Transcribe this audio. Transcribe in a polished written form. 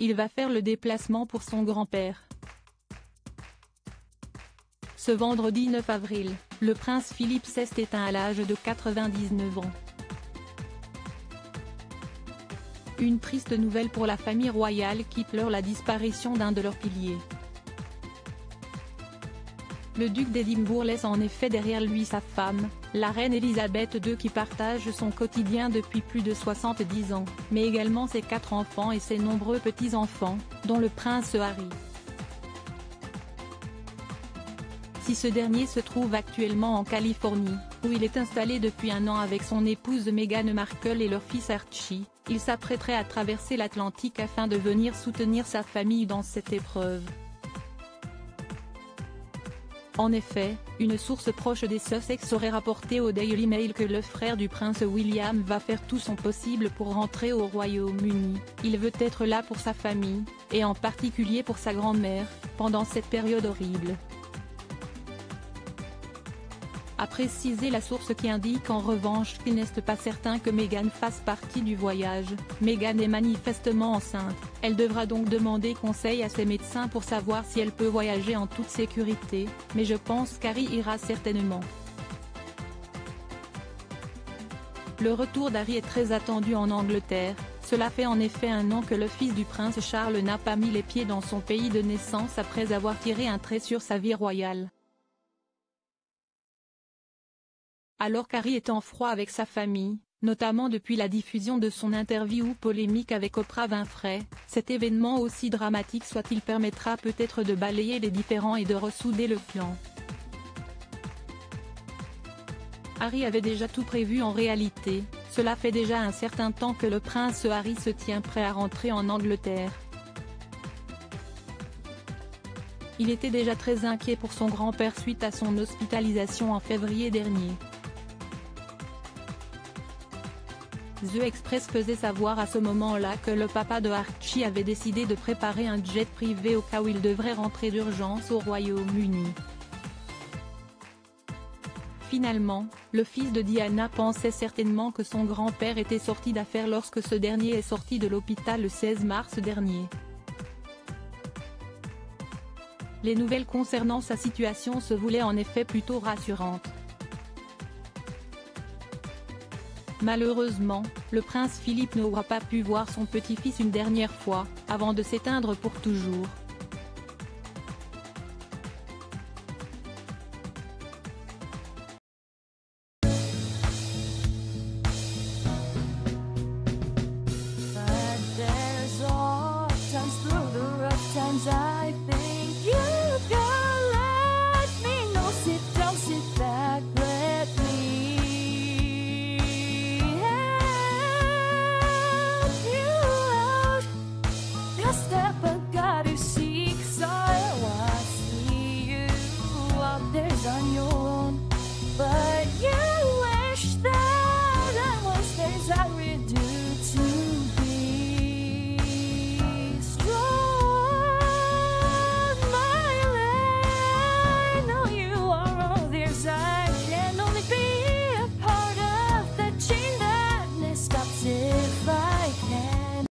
il va faire le déplacement pour son grand-père. Ce vendredi 9 avril, le prince Philippe s'est éteint à l'âge de 99 ans. Une triste nouvelle pour la famille royale qui pleure la disparition d'un de leurs piliers. Le duc d'Édimbourg laisse en effet derrière lui sa femme, la reine Elisabeth II qui partage son quotidien depuis plus de 70 ans, mais également ses 4 enfants et ses nombreux petits-enfants, dont le prince Harry. Si ce dernier se trouve actuellement en Californie, où il est installé depuis un an avec son épouse Meghan Markle et leur fils Archie, il s'apprêterait à traverser l'Atlantique afin de venir soutenir sa famille dans cette épreuve. En effet, une source proche des Sussex aurait rapporté au Daily Mail que le frère du prince William va faire tout son possible pour rentrer au Royaume-Uni. Il veut être là pour sa famille, et en particulier pour sa grand-mère, pendant cette période horrible. A précisé la source qui indique en revanche qu'il n'est pas certain que Meghan fasse partie du voyage. Meghan est manifestement enceinte, elle devra donc demander conseil à ses médecins pour savoir si elle peut voyager en toute sécurité, mais je pense qu'Harry ira certainement. Le retour d'Harry est très attendu en Angleterre, cela fait en effet un an que le fils du prince Charles n'a pas mis les pieds dans son pays de naissance après avoir tiré un trait sur sa vie royale. Alors qu'Harry est en froid avec sa famille, notamment depuis la diffusion de son interview polémique avec Oprah Winfrey, cet événement aussi dramatique soit-il permettra peut-être de balayer les différends et de ressouder le clan. Harry avait déjà tout prévu en réalité, cela fait déjà un certain temps que le prince Harry se tient prêt à rentrer en Angleterre. Il était déjà très inquiet pour son grand-père suite à son hospitalisation en février dernier. The Express faisait savoir à ce moment-là que le papa de Archie avait décidé de préparer un jet privé au cas où il devrait rentrer d'urgence au Royaume-Uni. Finalement, le fils de Diana pensait certainement que son grand-père était sorti d'affaire lorsque ce dernier est sorti de l'hôpital le 16 mars dernier. Les nouvelles concernant sa situation se voulaient en effet plutôt rassurantes. Malheureusement, le prince Philippe n'aura pas pu voir son petit-fils une dernière fois, avant de s'éteindre pour toujours.